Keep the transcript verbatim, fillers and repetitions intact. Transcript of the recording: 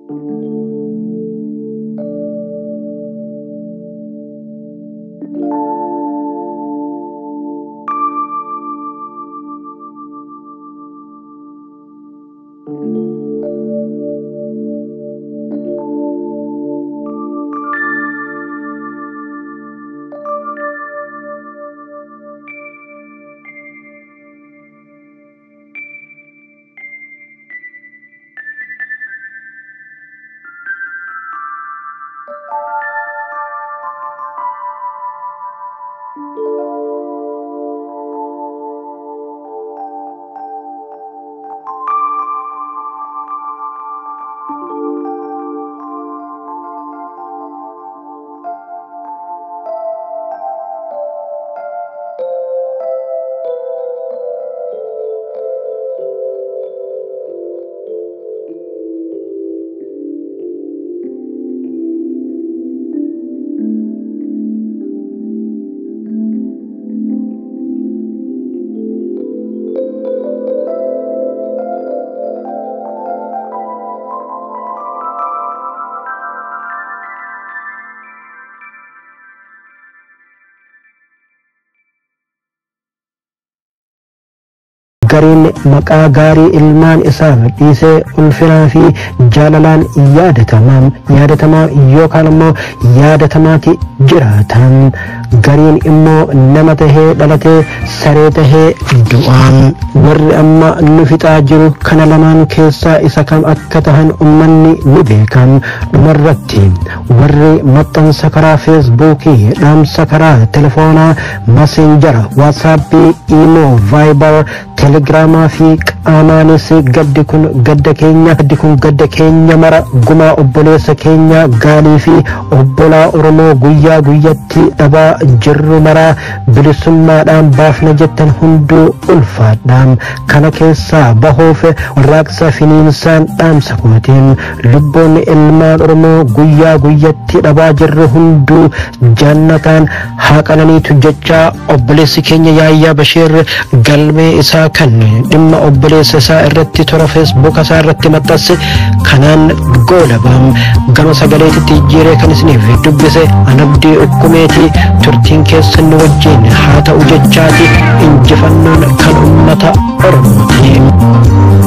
Gariin maqaa gaarii ilmaan isaa dhiisee ulfinaa fi jaalalaan yaadatamaa yaadatamaa yookaan immoo yaadatamaati jiraatan. Gariin immoo nama tahee dhalatee saree tahee du'aan. Warri amma nu fixaa jiru kana lamaan keessaa isa kam akka tahan ummanni ni beekan. Dhumarratti warri maxxansa karaa feesbuukii, dhaamsa karaa telefoonaa, masenjara, waatsaappii, iimoo, vaayibar, telegiraamaa fi qaamaanis gaddi kun gadda keenya gaddi kun gadda keenya mara gumaa obboleessa keenya gaalii fi obbolaa Oromoo guyyaa guyyatti dhabaa jirru maraa bilisummaadhaan baafna jettan hunduu ulfaadhaan kana keessaa bahuuf warraaqsa finiinsaan dhaamsa kootiin lubboonni ilmaan Oromoo guyyaa guyyatti dhabaa jirru hunduu jannataan haa qananiitu jechaa obboleessi keenya Yaayyaa Basheer galmee isaa kan dhimma obboleessa isaa irratti toora Facebook isaa irratti maxxanse kanaan goolabam gama sagaleetitti jijjiiree kan isiniif dubbise Anabdii Ukkumeeti. Turtiin keessan wajjin haa ta'u jechaati injifannoon kan uummata Oromooti.